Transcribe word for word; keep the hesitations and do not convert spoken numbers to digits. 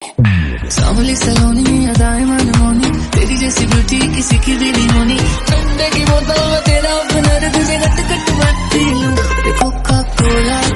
सांवली सलोनी अदाएं मनमोनी, तेरी जैसी ब्यूटी किसी की भी नहीं होनी। ठंडे की बोतल में तेरा अपना तुझे कट कट मत पी लूं, कोका कोला